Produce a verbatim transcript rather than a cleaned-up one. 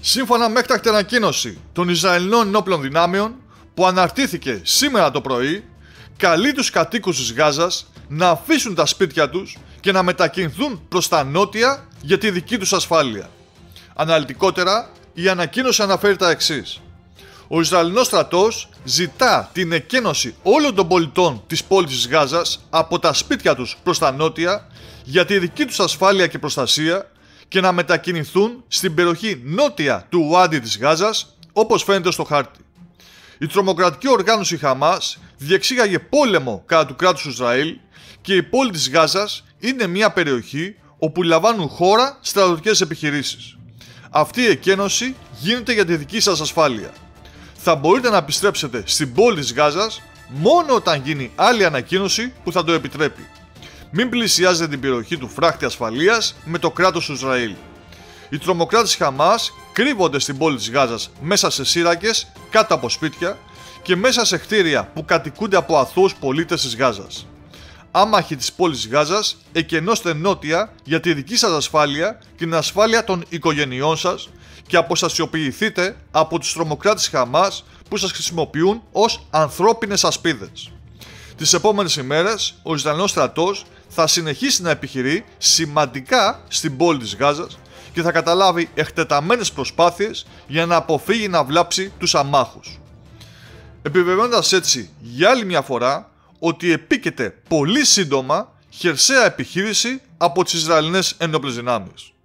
Σύμφωνα με έκτακτη ανακοίνωση των Ισραηλινών ενόπλων δυνάμεων που αναρτήθηκε σήμερα το πρωί, καλεί τους κατοίκους της Γάζας να αφήσουν τα σπίτια τους και να μετακινηθούν προς τα νότια για τη δική τους ασφάλεια. Αναλυτικότερα, η ανακοίνωση αναφέρει τα εξής. Ο Ισραηλινός στρατός ζητά την εκένωση όλων των πολιτών της πόλης της Γάζας από τα σπίτια τους προς τα νότια για τη δική τους ασφάλεια και προστασία και να μετακινηθούν στην περιοχή νότια του Ουάντι της Γάζας, όπως φαίνεται στο χάρτη. Η τρομοκρατική οργάνωση Χαμάς διεξήγαγε πόλεμο κατά του κράτους του Ισραήλ και η πόλη της Γάζας είναι μια περιοχή όπου λαμβάνουν χώρα στρατιωτικές επιχειρήσεις. Αυτή η εκένωση γίνεται για τη δική σας ασφάλεια. Θα μπορείτε να επιστρέψετε στην πόλη της Γάζας μόνο όταν γίνει άλλη ανακοίνωση που θα το επιτρέπει. Μην πλησιάζετε την περιοχή του φράχτη ασφαλείας με το κράτος του Ισραήλ. Οι τρομοκράτες Χαμάς κρύβονται στην πόλη της Γάζας μέσα σε σύρακες, κάτω από σπίτια και μέσα σε κτίρια που κατοικούνται από αθώους πολίτες της Γάζας. Άμαχοι της πόλης της Γάζας, εκενώστε νότια για τη δική σας ασφάλεια και την ασφάλεια των οικογενειών σας και αποστασιοποιηθείτε από τους τρομοκράτες Χαμάς που σας χρησιμοποιούν ως ανθρώπινες ασπίδες. Τις επόμενες ημέρες, ο Ισραηλινός στρατός θα συνεχίσει να επιχειρεί σημαντικά στην πόλη της Γάζας και θα καταλάβει εκτεταμένες προσπάθειες για να αποφύγει να βλάψει τους αμάχους. Επιβεβαιώνοντας έτσι για άλλη μια φορά ότι επίκειται πολύ σύντομα χερσαία επιχείρηση από τις Ισραηλινές ενόπλες δυνάμεις.